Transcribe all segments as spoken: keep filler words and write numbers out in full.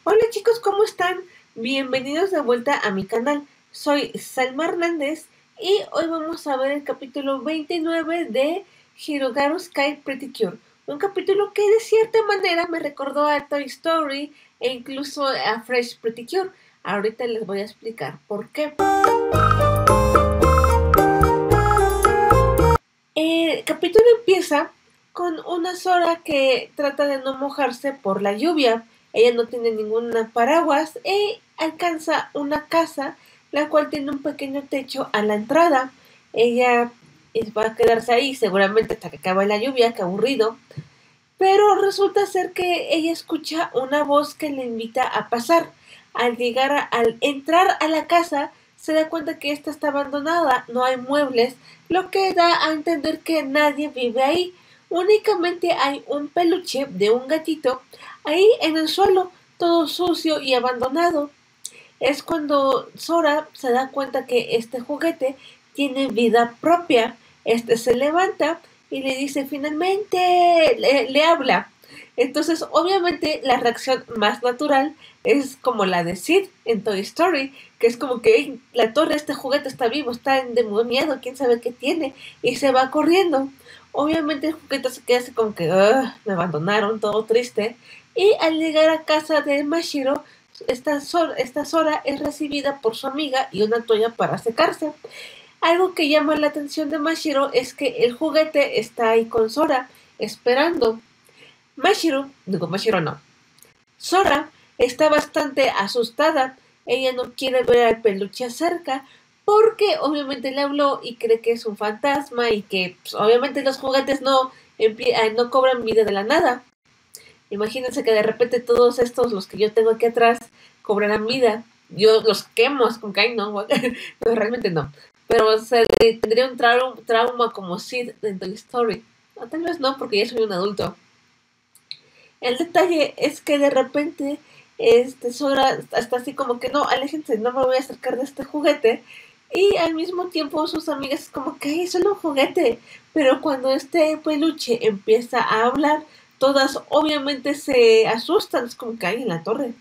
Hola chicos, ¿cómo están? Bienvenidos de vuelta a mi canal. Soy Salma Hernández y hoy vamos a ver el capítulo veintinueve de Hirogaru's Sky Pretty Cure. Un capítulo que de cierta manera me recordó a Toy Story e incluso a Fresh Pretty Cure. Ahorita les voy a explicar por qué. El capítulo empieza con una Sora que trata de no mojarse por la lluvia. Ella no tiene ningún paraguas y alcanza una casa, la cual tiene un pequeño techo a la entrada. Ella va a quedarse ahí seguramente hasta que acabe la lluvia, qué aburrido. Pero resulta ser que ella escucha una voz que le invita a pasar. Al llegar, a, al entrar a la casa, se da cuenta que esta está abandonada, no hay muebles, lo que da a entender que nadie vive ahí. Únicamente hay un peluche de un gatito ahí en el suelo, todo sucio y abandonado. Es cuando Sora se da cuenta que este juguete tiene vida propia. Este se levanta y le dice finalmente, le, le habla. Entonces, obviamente, la reacción más natural es como la de Sid en Toy Story, que es como que hey, la torre, este juguete está vivo, está endemoniado, quién sabe qué tiene, y se va corriendo. Obviamente el juguete se queda así como que me abandonaron, todo triste, y al llegar a casa de Mashiro, esta Sora, esta Sora es recibida por su amiga y una toalla para secarse. Algo que llama la atención de Mashiro es que el juguete está ahí con Sora, esperando. Mashiro, digo Mashiro no, Sora está bastante asustada. Ella no quiere ver al peluche cerca porque obviamente le habló y cree que es un fantasma y que pues, obviamente los juguetes no, no cobran vida de la nada. Imagínense que de repente todos estos, los que yo tengo aquí atrás, cobrarán vida. Yo los quemo, es como que ay, no, pero realmente no. Pero o sea, tendría un trauma, trauma como Sid en Toy Story. O tal vez no, porque ya soy un adulto. El detalle es que de repente este Sora está así como que no, aléjense, no me voy a acercar de este juguete. Y al mismo tiempo sus amigas como que es solo un juguete. Pero cuando este peluche empieza a hablar, todas obviamente se asustan, es como que hay en la torre.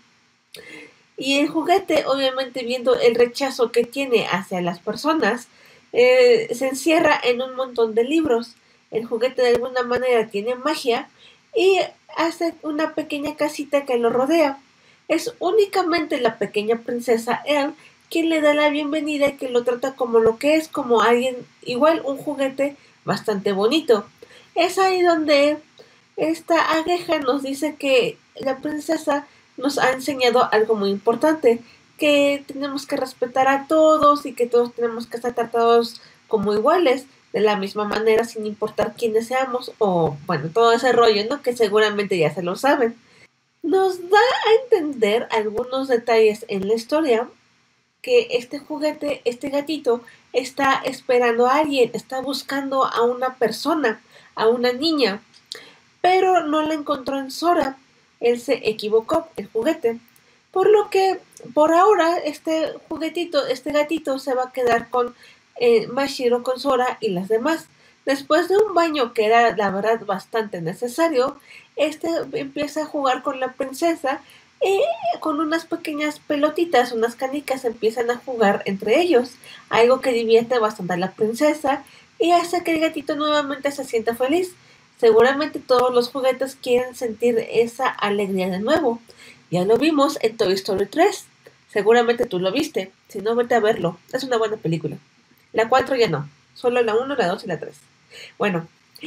Y el juguete, obviamente viendo el rechazo que tiene hacia las personas, eh, se encierra en un montón de libros. El juguete de alguna manera tiene magia y hace una pequeña casita que lo rodea. Es únicamente la pequeña princesa Elle quien le da la bienvenida y que lo trata como lo que es, como alguien, igual un juguete bastante bonito. Es ahí donde esta aguja nos dice que la princesa nos ha enseñado algo muy importante, que tenemos que respetar a todos y que todos tenemos que estar tratados como iguales, de la misma manera sin importar quiénes seamos, o bueno, todo ese rollo, ¿no? Que seguramente ya se lo saben. Nos da a entender algunos detalles en la historia que este juguete, este gatito, está esperando a alguien, está buscando a una persona, a una niña, pero no la encontró en Sora. Él se equivocó, el juguete. Por lo que, por ahora, este juguetito, este gatito se va a quedar con eh, Mashiro, con Sora y las demás. Después de un baño que era, la verdad, bastante necesario, este empieza a jugar con la princesa y con unas pequeñas pelotitas, unas canicas, empiezan a jugar entre ellos. Algo que divierte bastante a la princesa y hace que el gatito nuevamente se sienta feliz. Seguramente todos los juguetes quieren sentir esa alegría de nuevo. Ya lo vimos en Toy Story tres. Seguramente tú lo viste. Si no, vete a verlo. Es una buena película. La cuatro ya no. Solo la uno, la dos y la tres. Bueno,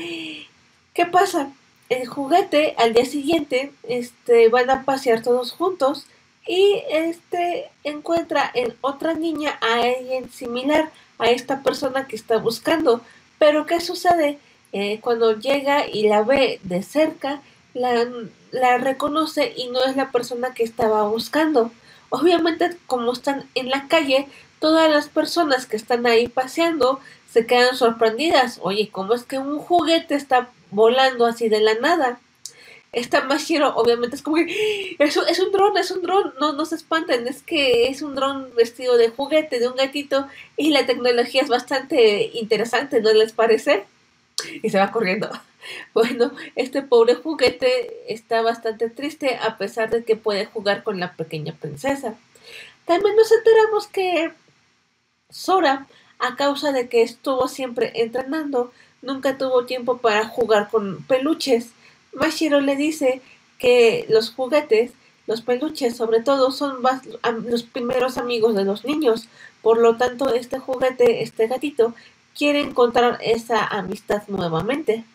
¿qué pasa? El juguete al día siguiente este, van a pasear todos juntos y este encuentra en otra niña a alguien similar a esta persona que está buscando. Pero ¿qué sucede? Eh, cuando llega y la ve de cerca, la, la reconoce y no es la persona que estaba buscando. Obviamente, como están en la calle, todas las personas que están ahí paseando se quedan sorprendidas. Oye, ¿cómo es que un juguete está volando así de la nada? Esta Mashiro obviamente es como que es, es un dron, es un dron, no, no se espanten, es que es un dron vestido de juguete, de un gatito, y la tecnología es bastante interesante, ¿no les parece? Y se va corriendo. Bueno, este pobre juguete está bastante triste a pesar de que puede jugar con la pequeña princesa. También nos enteramos que Sora, a causa de que estuvo siempre entrenando, nunca tuvo tiempo para jugar con peluches. Mashiro le dice que los juguetes, los peluches sobre todo, son los primeros amigos de los niños. Por lo tanto, este juguete, este gatito, quiere encontrar esa amistad nuevamente.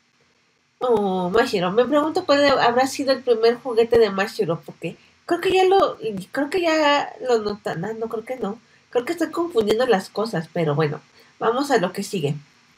Oh, Mashiro. Me pregunto cuál habrá sido el primer juguete de Mashiro, porque creo que ya lo, creo que ya lo notan, no, no creo que no. Creo que estoy confundiendo las cosas, pero bueno, vamos a lo que sigue.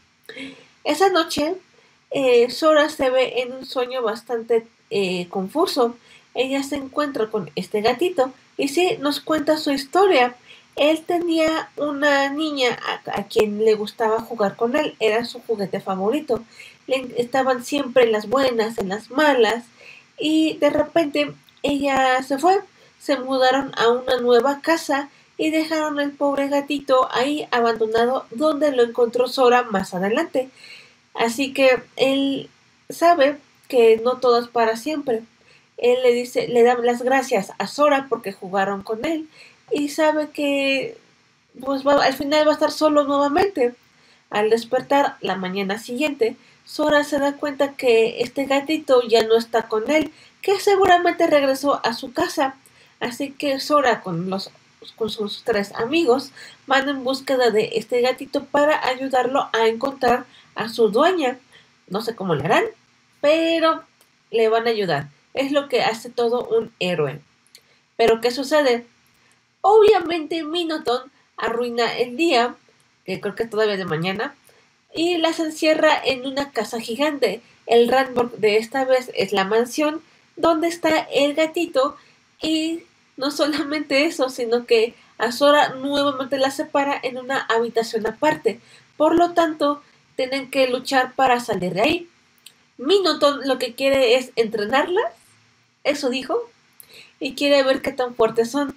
Esa noche, eh, Sora se ve en un sueño bastante eh, confuso. Ella se encuentra con este gatito y sí nos cuenta su historia. Él tenía una niña a, a quien le gustaba jugar con él, era su juguete favorito. Le, estaban siempre en las buenas, en las malas, y de repente ella se fue. Se mudaron a una nueva casa y dejaron al pobre gatito ahí abandonado, donde lo encontró Sora más adelante. Así que él sabe que no todo es para siempre. Él le dice, le da las gracias a Sora porque jugaron con él y sabe que pues va, al final va a estar solo nuevamente. Al despertar la mañana siguiente, Sora se da cuenta que este gatito ya no está con él, que seguramente regresó a su casa. Así que Sora con los con sus tres amigos van en búsqueda de este gatito para ayudarlo a encontrar a su dueña. No sé cómo le harán, pero le van a ayudar. Es lo que hace todo un héroe. Pero ¿qué sucede? Obviamente Minotaur arruina el día, que creo que todavía es de mañana, y las encierra en una casa gigante. El Randborg de esta vez es la mansión donde está el gatito, y no solamente eso, sino que a Sora nuevamente la separa en una habitación aparte. Por lo tanto, tienen que luchar para salir de ahí. Minotaur lo que quiere es entrenarlas, eso dijo, y quiere ver qué tan fuertes son.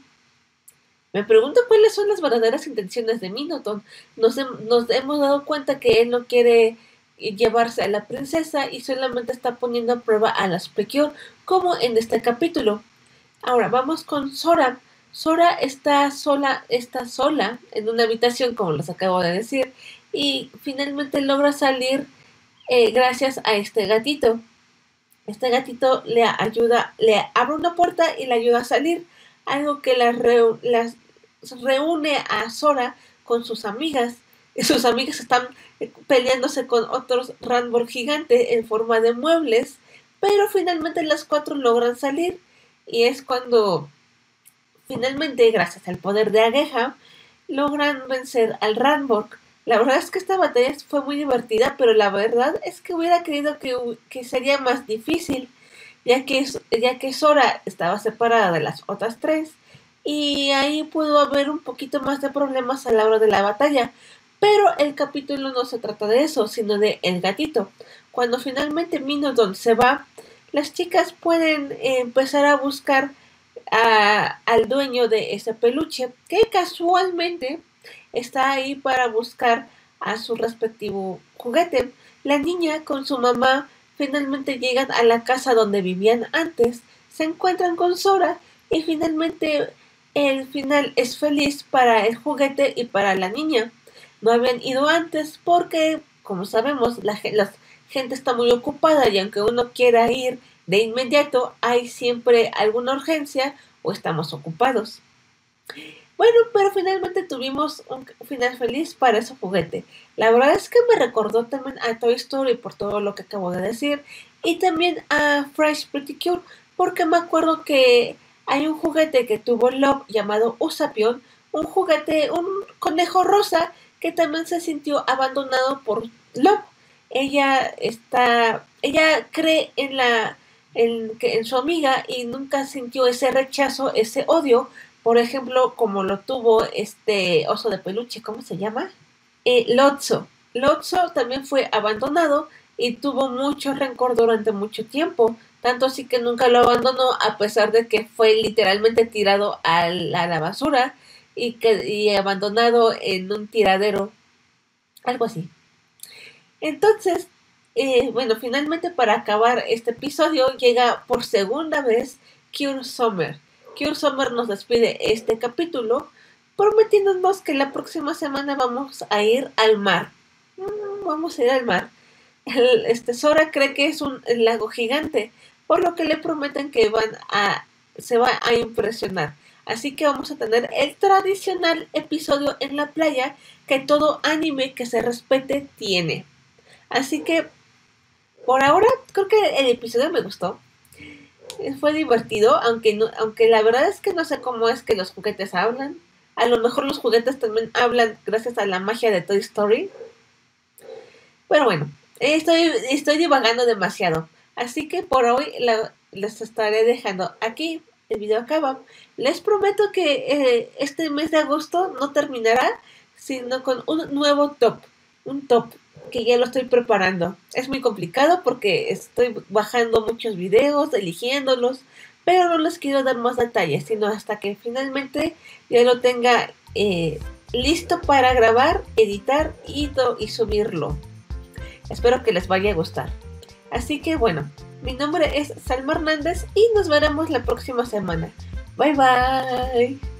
Me pregunto cuáles son las verdaderas intenciones de Minotaur. Nos, he, nos hemos dado cuenta que él no quiere llevarse a la princesa y solamente está poniendo a prueba a las Precure, como en este capítulo. Ahora vamos con Sora. Sora está sola, está sola en una habitación, como les acabo de decir, y finalmente logra salir eh, gracias a este gatito. Este gatito le ayuda, le abre una puerta y le ayuda a salir, algo que las, reu, las reúne a Sora con sus amigas. Y sus amigas están peleándose con otros Randborg gigantes en forma de muebles, pero finalmente las cuatro logran salir y es cuando finalmente, gracias al poder de Ageha, logran vencer al Randborg. La verdad es que esta batalla fue muy divertida, pero la verdad es que hubiera creído que, que sería más difícil, ya que, ya que Sora estaba separada de las otras tres, y ahí pudo haber un poquito más de problemas a la hora de la batalla. Pero el capítulo no se trata de eso, sino de el gatito. Cuando finalmente Minotaur se va, las chicas pueden eh, empezar a buscar a, al dueño de ese peluche, que casualmente está ahí para buscar a su respectivo juguete. La niña con su mamá finalmente llegan a la casa donde vivían antes, se encuentran con Sora y finalmente el final es feliz para el juguete y para la niña. No habían ido antes porque, como sabemos, la, la gente está muy ocupada y aunque uno quiera ir de inmediato, hay siempre alguna urgencia o estamos ocupados. Bueno, pero finalmente tuvimos un final feliz para ese juguete. La verdad es que me recordó también a Toy Story por todo lo que acabo de decir y también a Fresh Pretty Cute porque me acuerdo que hay un juguete que tuvo Love llamado Usapion, un juguete, un conejo rosa que también se sintió abandonado por Love. Ella está, ella cree en la, en, en su amiga y nunca sintió ese rechazo, ese odio. Por ejemplo, como lo tuvo este oso de peluche, ¿cómo se llama? Eh, Lotso. Lotso también fue abandonado y tuvo mucho rencor durante mucho tiempo, tanto así que nunca lo abandonó a pesar de que fue literalmente tirado a la, a la basura y, que, y abandonado en un tiradero, algo así. Entonces, eh, bueno, finalmente para acabar este episodio llega por segunda vez Cure Summer. Cure Summer nos despide este capítulo prometiéndonos que la próxima semana vamos a ir al mar. Mm, vamos a ir al mar. El, este Sora cree que es un lago gigante, por lo que le prometen que van a se va a impresionar. Así que vamos a tener el tradicional episodio en la playa que todo anime que se respete tiene. Así que por ahora creo que el episodio me gustó. Fue divertido, aunque no, aunque la verdad es que no sé cómo es que los juguetes hablan. A lo mejor los juguetes también hablan gracias a la magia de Toy Story. Pero bueno, estoy, estoy divagando demasiado. Así que por hoy la, les estaré dejando aquí. El video acaba. Les prometo que eh, este mes de agosto no terminará, sino con un nuevo top. Un top que ya lo estoy preparando. Es muy complicado porque estoy bajando muchos videos, eligiéndolos, pero no les quiero dar más detalles, sino hasta que finalmente ya lo tenga eh, listo para grabar, editar y, y subirlo. Espero que les vaya a gustar. Así que bueno, mi nombre es Salma Hernández y nos veremos la próxima semana. Bye bye.